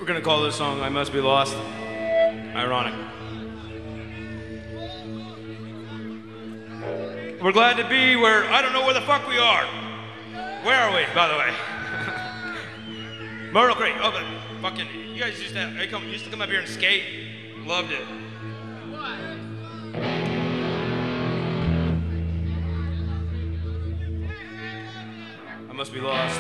We're gonna call this song I Must Be Lost. Ironic. We're glad to be where, I don't know where the fuck we are. Where are we, by the way? Myrtle Creek. Oh, but fucking, you guys used to come up here and skate. Loved it. I must be lost.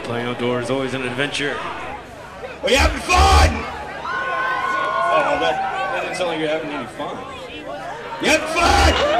Playing outdoors is always an adventure. Are you having fun? Oh, that didn't sound like you're having any fun. You having fun?